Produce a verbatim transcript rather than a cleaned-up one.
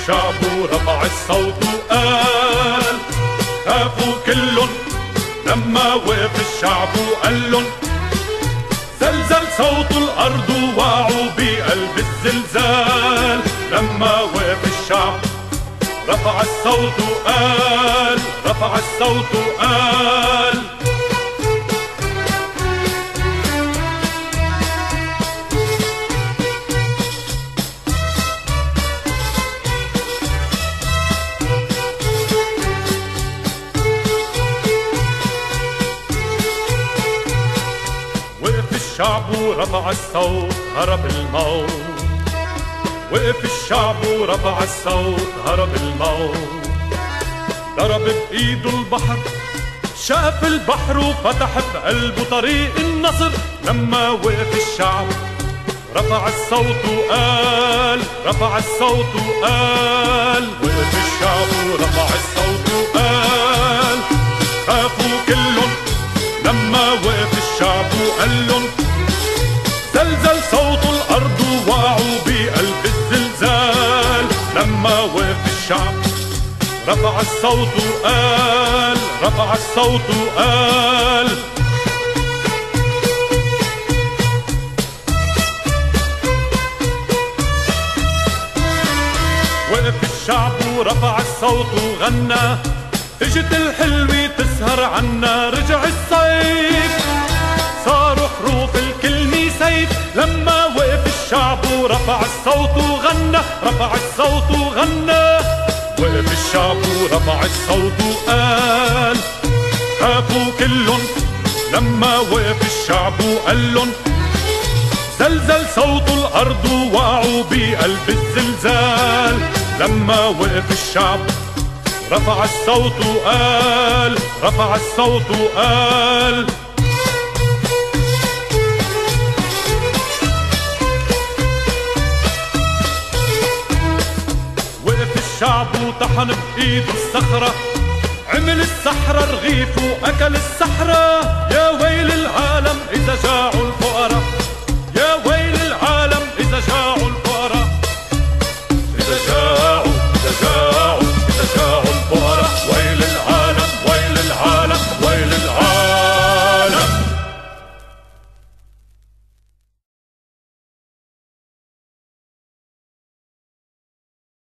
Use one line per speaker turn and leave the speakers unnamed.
الشعب ورفع الصوت وقال خافوا كلن لما وقف الشعب وقالن زلزل صوت الأرض ووقعوا بقلب الزلزال. لما وقف الشعب رفع الصوت وقال رفع الصوت وقال الشعب ورفع الصوت هرب الموت. وقف الشعب ورفع الصوت هرب الموت. ضرب بإيده البحر شاف البحر وفتح بقلبه طريق النصر. لما وقف الشعب رفع الصوت وقال رفع الصوت وقال وقف الشعب ورفع الصوت وقال خافوا كلن لما وقف الشعب وقالن زلزل صوت الأرض ووقعوا بقلب الزلزال. لما وقف الشعب رفع الصوت وقال رفع الصوت وقال وقف الشعب ورفع الصوت وغنى اجت الحلوة تسهر عنا. رجع الصيف صاروا حروف الكلمة سيف. لما وقف الشعب ورفع الصوت وغنى رفع الصوت وغنى وقف الشعب ورفع الصوت وقال خافوا كلن لما وقف الشعب وقالن زلزل صوت الأرض ووقعوا بقلب الزلزال. لما وقف الشعب رفع الصوت وقال رفع الصوت وقال وقف الشعب وطحن بإيده الصخرة. عمل الصحراء رغيف وأكل الصحراء. يا